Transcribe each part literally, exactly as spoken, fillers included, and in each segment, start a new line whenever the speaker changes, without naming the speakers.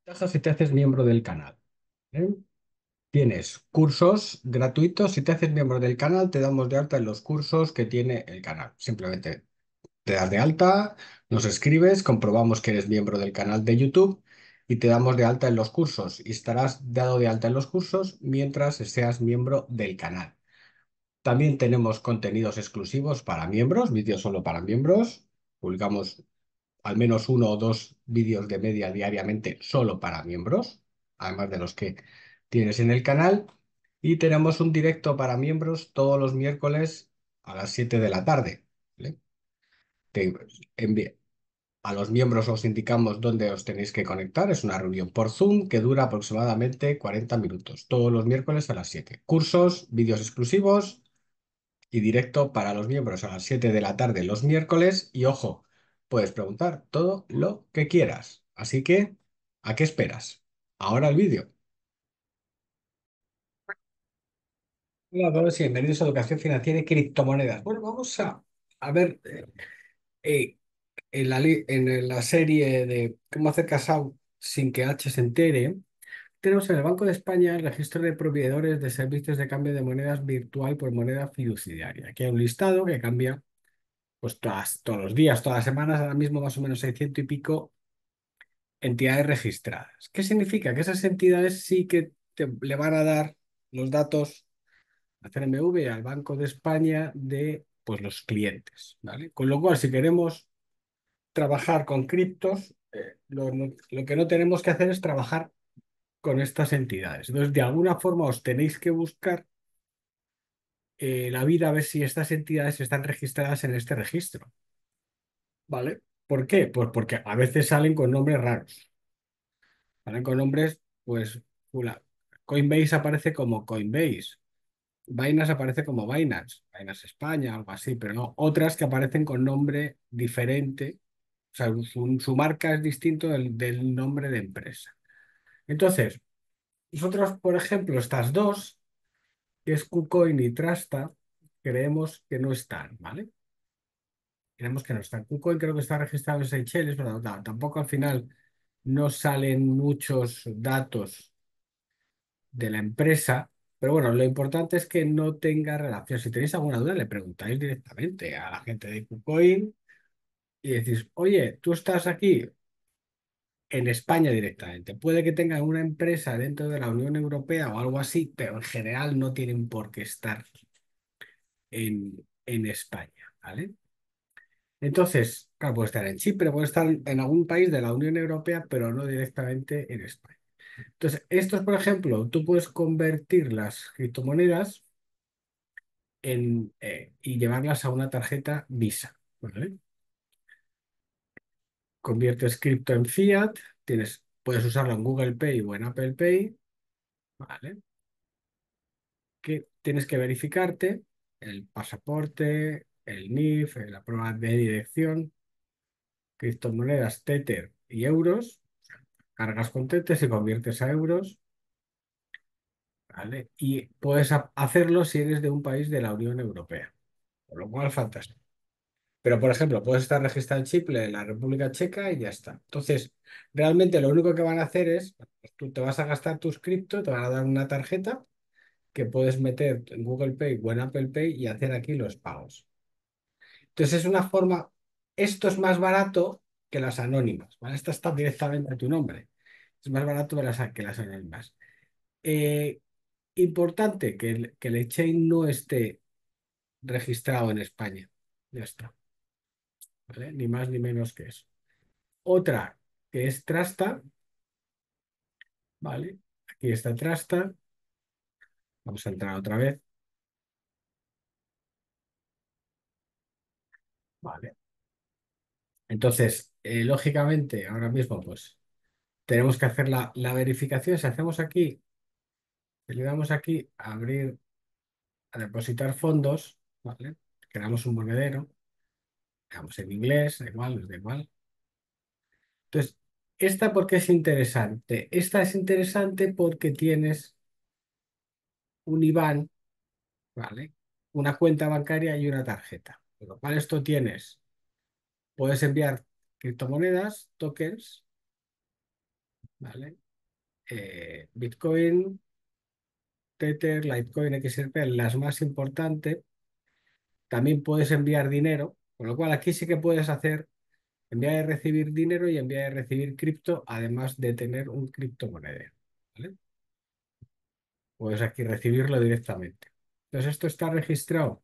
Ventajas si te haces miembro del canal. ¿Eh? Tienes cursos gratuitos. Si te haces miembro del canal, te damos de alta en los cursos que tiene el canal. Simplemente te das de alta, nos escribes, comprobamos que eres miembro del canal de YouTube y te damos de alta en los cursos. Y estarás dado de alta en los cursos mientras seas miembro del canal. También tenemos contenidos exclusivos para miembros, vídeos solo para miembros. Publicamos al menos uno o dos vídeos de media diariamente solo para miembros, además de los que tienes en el canal. Y tenemos un directo para miembros todos los miércoles a las siete de la tarde. ¿Vale? Te envi- a los miembros os indicamos dónde os tenéis que conectar. Es una reunión por Zoom que dura aproximadamente cuarenta minutos, todos los miércoles a las siete. Cursos, vídeos exclusivos y directo para los miembros a las siete de la tarde los miércoles. Y ojo, puedes preguntar todo lo que quieras. Así que, ¿a qué esperas? Ahora el vídeo. Hola a todos y bienvenidos a Educación Financiera y Criptomonedas. Bueno, vamos a, a ver eh, eh, en la, li- en la serie de cómo hacer cash out sin que H se entere. Tenemos en el Banco de España el registro de proveedores de servicios de cambio de monedas virtual por moneda fiduciaria. Aquí hay un listado que cambia pues todas, todos los días, todas las semanas, ahora mismo más o menos seiscientos y pico entidades registradas. ¿Qué significa? Que esas entidades sí que te- le van a dar los datos a C N M V y al Banco de España de pues, los clientes, ¿vale? Con lo cual, si queremos trabajar con criptos, eh, lo, no- lo que no tenemos que hacer es trabajar con estas entidades. Entonces, de alguna forma os tenéis que buscar eh, la vida a ver si estas entidades están registradas en este registro, ¿vale? ¿Por qué? Pues porque a veces salen con nombres raros. Salen con nombres, pues, fula- Coinbase aparece como Coinbase, Binance aparece como Binance, Binance España, algo así, pero no, otras que aparecen con nombre diferente, o sea, su, su marca es distinto del, del nombre de empresa. Entonces, nosotros, por ejemplo, estas dos, que es KuCoin y Trasta, creemos que no están, ¿vale? Creemos que no están. KuCoin creo que está registrado en Seychelles, pero no, tampoco al final no salen muchos datos de la empresa, pero bueno, lo importante es que no tenga relación. Si tenéis alguna duda, le preguntáis directamente a la gente de KuCoin y decís, oye, tú estás aquí en España directamente. Puede que tengan una empresa dentro de la Unión Europea o algo así, pero en general no tienen por qué estar en, en España, ¿vale? Entonces, claro, puede estar en Chipre, puede estar en algún país de la Unión Europea, pero no directamente en España. Entonces, estos, por ejemplo, tú puedes convertir las criptomonedas en, eh, y llevarlas a una tarjeta Visa, ¿vale? Conviertes cripto en fiat, tienes, puedes usarlo en Google Pay o en Apple Pay, ¿vale? Que tienes que verificarte el pasaporte, el N I F, la prueba de dirección, criptomonedas Tether y euros, cargas con Tether y conviertes a euros, ¿vale? Y puedes ha- hacerlo si eres de un país de la Unión Europea, por lo cual fantástico. Pero, por ejemplo, puedes estar registrado en Chipre, en la República Checa y ya está. Entonces, realmente lo único que van a hacer es, pues, tú te vas a gastar tus cripto, te van a dar una tarjeta que puedes meter en Google Pay o en Apple Pay y hacer aquí los pagos. Entonces, es una forma, esto es más barato que las anónimas, ¿vale? Esta está directamente a tu nombre. Es más barato que las, que las anónimas. Eh, Importante que el, que el exchange no esté registrado en España. Ya está, ¿vale? Ni más ni menos que eso. Otra que es Trasta, ¿vale? Aquí está Trasta. Vamos a entrar otra vez, ¿vale? Entonces, eh, lógicamente, ahora mismo, pues, tenemos que hacer la, la verificación. Si hacemos aquí, le damos aquí a abrir, a depositar fondos, ¿vale? Creamos un monedero, damos en inglés, da igual, nos da igual. Entonces, ¿esta por qué es interesante? Esta es interesante porque tienes un IBAN, ¿vale? Una cuenta bancaria y una tarjeta. Con lo cual, esto tienes. Puedes enviar criptomonedas, tokens, ¿vale? Eh, Bitcoin, Tether, Litecoin, X R P, las más importantes. También puedes enviar dinero, con lo cual aquí sí que puedes hacer enviar y recibir dinero y enviar y recibir cripto, además de tener un criptomonedero, ¿vale? Puedes aquí recibirlo directamente. Entonces, esto está registrado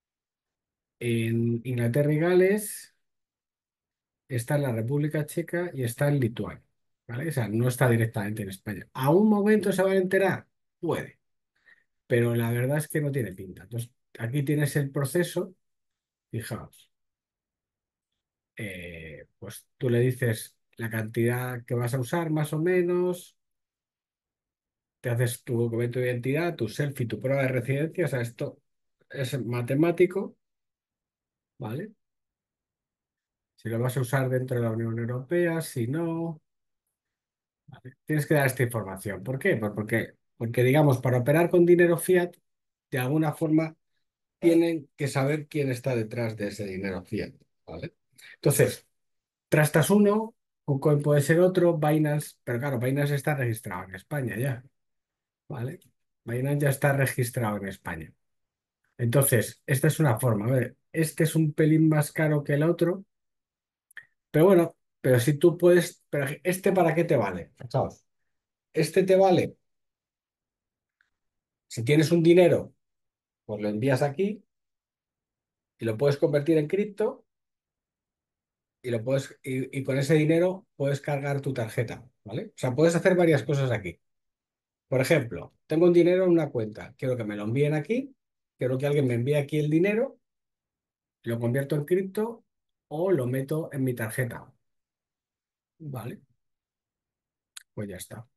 en Inglaterra y Gales, está en la República Checa y está en Lituania, ¿vale? O sea, no está directamente en España. ¿A un momento se van a enterar? Puede, pero la verdad es que no tiene pinta. Entonces, aquí tienes el proceso, fijaos, eh, pues tú le dices la cantidad que vas a usar más o menos, te haces tu documento de identidad, tu selfie, tu prueba de residencia, o sea, esto es matemático, ¿vale? Si lo vas a usar dentro de la Unión Europea, si no, ¿vale? Tienes que dar esta información. ¿Por qué? Pues porque, porque, digamos, para operar con dinero fiat, de alguna forma tienen que saber quién está detrás de ese dinero fiat, ¿vale? Entonces, Trastas uno, KuCoin puede ser otro, Binance, pero claro, Binance está registrado en España ya, ¿vale? Binance ya está registrado en España. Entonces, esta es una forma. A ver, este es un pelín más caro que el otro, pero bueno, pero si tú puedes, pero ¿este para qué te vale? Fijaos, este te vale, si tienes un dinero, pues lo envías aquí y lo puedes convertir en cripto y lo puedes, y, y con ese dinero puedes cargar tu tarjeta, ¿vale? O sea, puedes hacer varias cosas aquí. Por ejemplo, tengo un dinero en una cuenta, quiero que me lo envíen aquí, quiero que alguien me envíe aquí el dinero, lo convierto en cripto o lo meto en mi tarjeta, ¿vale? Pues ya está,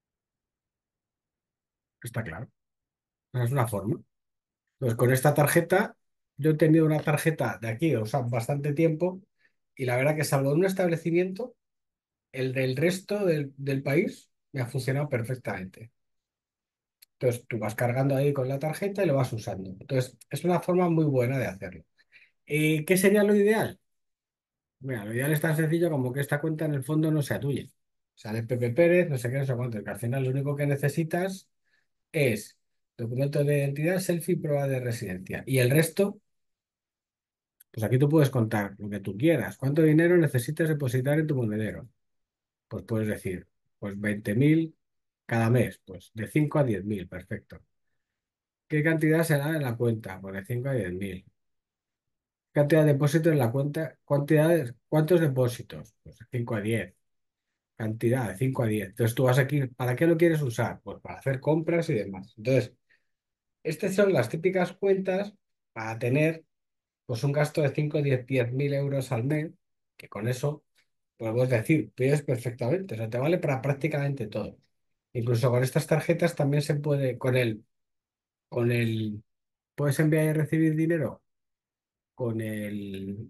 está claro. Esa es una forma. Pues con esta tarjeta, yo he tenido una tarjeta de aquí, o sea, bastante tiempo, y la verdad que salvo en un establecimiento, el del resto del, del país me ha funcionado perfectamente. Entonces, tú vas cargando ahí con la tarjeta y lo vas usando. Entonces, es una forma muy buena de hacerlo. ¿Y qué sería lo ideal? Mira, lo ideal es tan sencillo como que esta cuenta en el fondo no sea tuya. Sale Pepe Pérez, no sé qué, no sé cuánto, que al final lo único que necesitas es documento de identidad, selfie, prueba de residencia. Y el resto, pues aquí tú puedes contar lo que tú quieras. ¿Cuánto dinero necesitas depositar en tu monedero? Pues puedes decir, pues veinte mil cada mes, pues de cinco a diez mil, perfecto. ¿Qué cantidad será en la cuenta? Pues de cinco a diez mil. ¿Cantidad de depósitos en la cuenta? ¿Cuántos, cuántos depósitos? Pues de cinco a diez. Cantidad de cinco a diez. Entonces tú vas aquí, ¿para qué lo quieres usar? Pues para hacer compras y demás. Entonces, estas son las típicas cuentas para tener pues un gasto de cinco, diez, diez mil euros al mes, que con eso podemos decir, pides perfectamente, o sea, te vale para prácticamente todo. Incluso con estas tarjetas también se puede, con el, con el, puedes enviar y recibir dinero con el,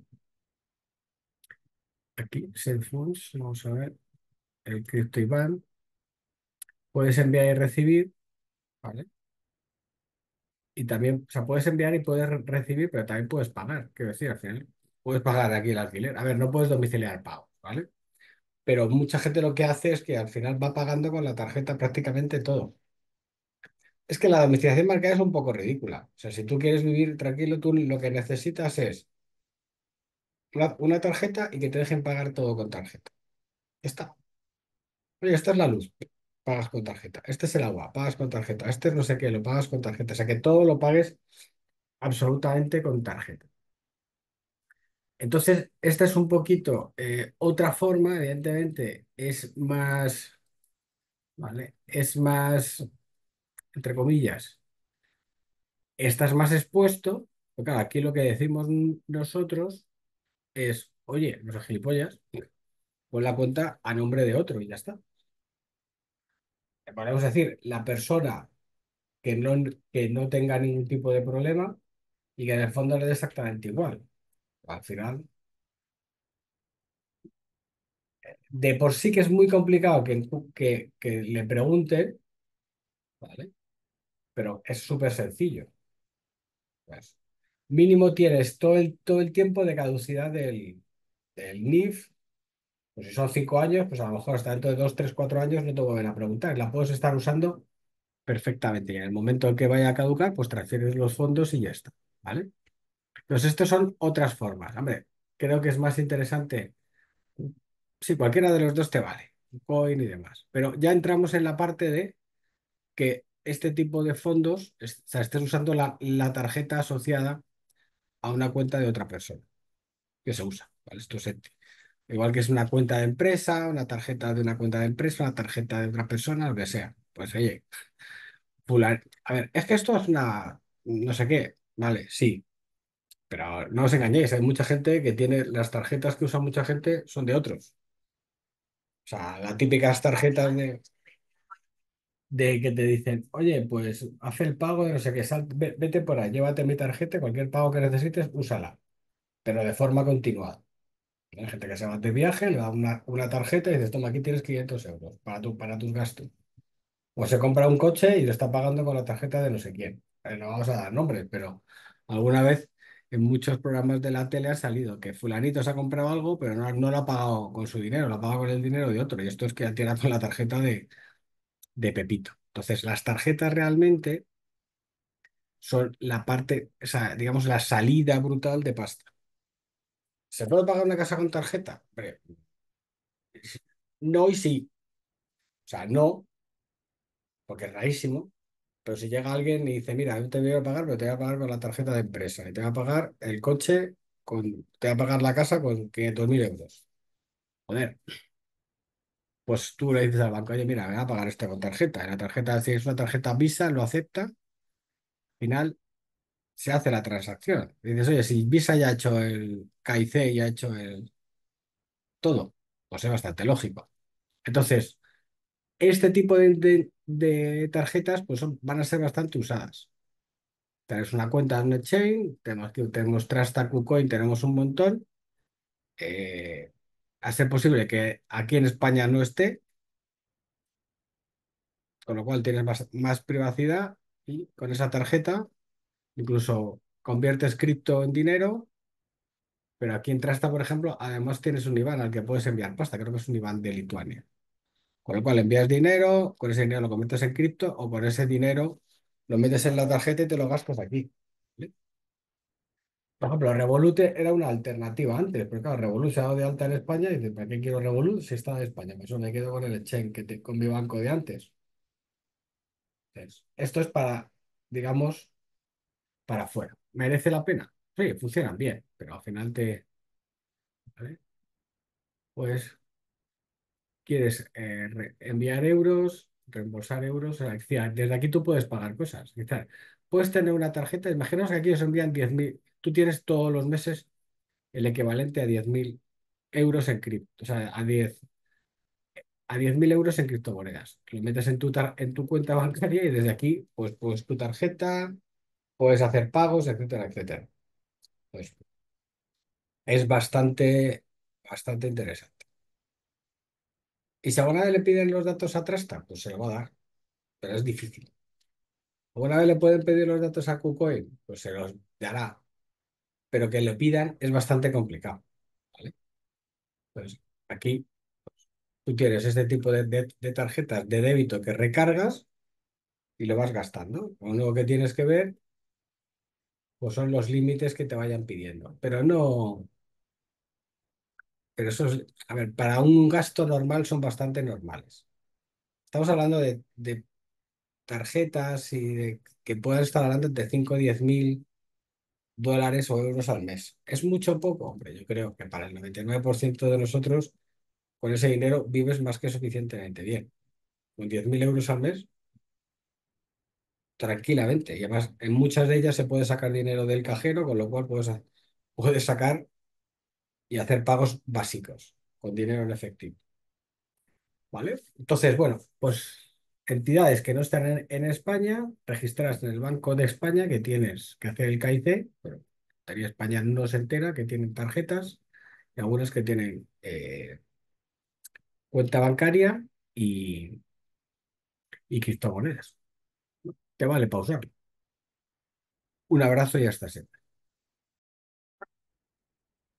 aquí, Send Funds, vamos a ver, el Crypto IBAN, puedes enviar y recibir, ¿vale? Y también, o sea, puedes enviar y puedes re- recibir, pero también puedes pagar. Quiero decir, al final, puedes pagar aquí el alquiler. A ver, no puedes domiciliar pagos, ¿vale? Pero mucha gente lo que hace es que al final va pagando con la tarjeta prácticamente todo. Es que la domiciliación bancaria es un poco ridícula. O sea, si tú quieres vivir tranquilo, tú lo que necesitas es una, una tarjeta y que te dejen pagar todo con tarjeta. Ya está. Oye, esta es la luz, pagas con tarjeta. Este es el agua, pagas con tarjeta. Este es no sé qué, lo pagas con tarjeta. O sea, que todo lo pagues absolutamente con tarjeta. Entonces, esta es un poquito eh, otra forma, evidentemente, es más, ¿vale? Es más, entre comillas, estás más expuesto, porque claro, aquí lo que decimos n- nosotros es, oye, no seas gilipollas, pon la cuenta a nombre de otro y ya está. Podemos decir, la persona que no, que no tenga ningún tipo de problema y que en el fondo le dé exactamente igual. Al final, de por sí que es muy complicado que, que, que le pregunten, ¿vale? Pero es súper sencillo. Pues, mínimo tienes todo el, todo el tiempo de caducidad del, del N I F, Pues si son cinco años, pues a lo mejor hasta dentro de dos, tres, cuatro años no te vuelven a preguntar. La puedes estar usando perfectamente. Y en el momento en que vaya a caducar, pues transfieres los fondos y ya está. ¿Vale? Entonces, estas son otras formas. Hombre, creo que es más interesante. Sí, cualquiera de los dos te vale. Coin y demás. Pero ya entramos en la parte de que este tipo de fondos, es- o sea, estés usando la, la tarjeta asociada a una cuenta de otra persona que se usa. ¿Vale? Esto es igual que es una cuenta de empresa, una tarjeta de una cuenta de empresa, una tarjeta de otra persona, lo que sea. Pues oye, fulan- a ver, es que esto es una, no sé qué, vale, sí, pero no os engañéis, hay mucha gente que tiene, las tarjetas que usa mucha gente son de otros. O sea, las típicas tarjetas de, de que te dicen, oye, pues haz el pago de no sé qué, sal- ve- vete por ahí, llévate mi tarjeta, cualquier pago que necesites, úsala, pero de forma continuada. Hay gente que se va de viaje, le da una, una tarjeta y dices, toma, aquí tienes quinientos euros para, tu, para tus gastos. O se compra un coche y lo está pagando con la tarjeta de no sé quién. Eh, no vamos a dar nombres, pero alguna vez en muchos programas de la tele ha salido que fulanito se ha comprado algo, pero no, no lo ha pagado con su dinero, lo ha pagado con el dinero de otro. Y esto es que tiene con la tarjeta de, de Pepito. Entonces, las tarjetas realmente son la parte, o sea, digamos, la salida brutal de pasta. ¿Se puede pagar una casa con tarjeta? Hombre, no y sí. O sea, no, porque es rarísimo. Pero si llega alguien y dice, mira, yo te voy a pagar, pero te voy a pagar con la tarjeta de empresa y te voy a pagar el coche, con, te voy a pagar la casa con quinientos mil euros. Joder, pues tú le dices al banco, oye, mira, me voy a pagar esto con tarjeta. Y la tarjeta, si es una tarjeta Visa, lo acepta, al final se hace la transacción. Y dices, oye, si Visa ya ha hecho el K I C, ya ha hecho el todo, pues es bastante lógico. Entonces, este tipo de, de- de tarjetas pues son- van a ser bastante usadas. Tenés una cuenta en chain, tenemos, que- tenemos Trust, KuCoin, tenemos un montón. Eh, a ser posible que aquí en España no esté, con lo cual tienes más, más privacidad y con esa tarjeta incluso conviertes cripto en dinero, pero aquí en Trasta, por ejemplo, además tienes un IBAN al que puedes enviar pasta, creo que es un IBAN de Lituania. Con lo cual envías dinero, con ese dinero lo conviertes en cripto o con ese dinero lo metes en la tarjeta y te lo gastas aquí. ¿Vale? Por ejemplo, Revolut era una alternativa antes, pero claro, Revolut se ha dado de alta en España y dice, ¿para qué quiero Revolut si está de España? Pues eso me quedo con el exchange, que te- con mi banco de antes. Entonces, esto es para, digamos, para afuera. ¿Merece la pena? Sí, funcionan bien, pero al final te, ¿vale? Pues quieres eh, re- enviar euros, reembolsar euros, o sea, es decir, desde aquí tú puedes pagar cosas. Quizás puedes tener una tarjeta, imaginaos que aquí os envían diez mil, tú tienes todos los meses el equivalente a diez mil euros en cripto, o sea, a diez a diez mil euros en criptomonedas. Lo metes en tu, tar- en tu cuenta bancaria y desde aquí, pues, pues tu tarjeta, puedes hacer pagos, etcétera, etcétera. Pues es bastante, bastante interesante. Y si alguna vez le piden los datos a Trasta, pues se lo va a dar, pero es difícil. ¿Alguna vez le pueden pedir los datos a KuCoin? Pues se los dará, pero que le pidan es bastante complicado, ¿vale? Entonces, aquí tú tienes este tipo de, de de tarjetas de débito que recargas y lo vas gastando. Lo único que tienes que ver pues son los límites que te vayan pidiendo. Pero no, pero eso es, a ver, para un gasto normal son bastante normales. Estamos hablando de, de tarjetas y de que puedan estar hablando de cinco o diez mil dólares o euros al mes. ¿Es mucho o poco? Hombre, yo creo que para el noventa y nueve por ciento de nosotros, con ese dinero vives más que suficientemente bien. Con diez mil euros al mes, tranquilamente. Y además, en muchas de ellas se puede sacar dinero del cajero, con lo cual puedes, puedes sacar y hacer pagos básicos con dinero en efectivo. ¿Vale? Entonces, bueno, pues entidades que no están en, en España, registradas en el Banco de España, que tienes que hacer el K I C, pero todavía España no se entera, que tienen tarjetas y algunas que tienen eh, cuenta bancaria y, y criptomonedas. Te vale pausar. Un abrazo y hasta siempre.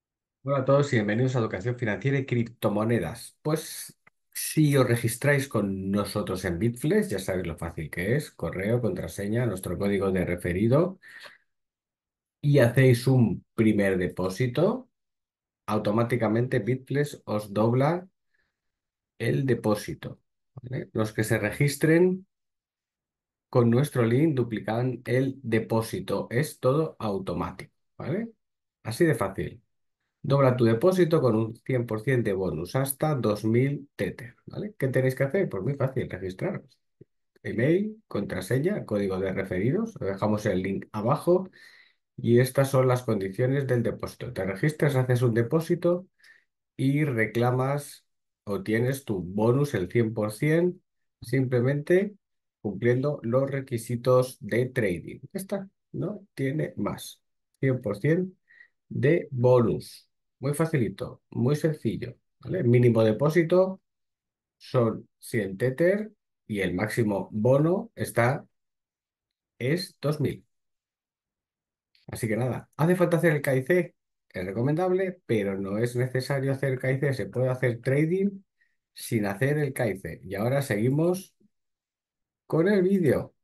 Hola a todos y bienvenidos a Educación Financiera y Criptomonedas. Pues si os registráis con nosotros en Bitflex, ya sabéis lo fácil que es, correo, contraseña, nuestro código de referido y hacéis un primer depósito, automáticamente Bitflex os dobla el depósito. ¿Vale? Los que se registren con nuestro link duplican el depósito. Es todo automático, ¿vale? Así de fácil. Dobla tu depósito con un cien por ciento de bonus hasta dos mil Tether, ¿vale? ¿Qué tenéis que hacer? Pues muy fácil, registraros. Email, contraseña, código de referidos. Os dejamos el link abajo y estas son las condiciones del depósito. Te registras, haces un depósito y reclamas o tienes tu bonus el cien por ciento simplemente cumpliendo los requisitos de trading. Ya está, no tiene más. cien por ciento de bonus. Muy facilito, muy sencillo. ¿Vale? Mínimo depósito son cien Tether y el máximo bono está, es dos mil. Así que nada, ¿hace falta hacer el K I C? Es recomendable, pero no es necesario hacer K I C. Se puede hacer trading sin hacer el K I C. Y ahora seguimos con el vídeo.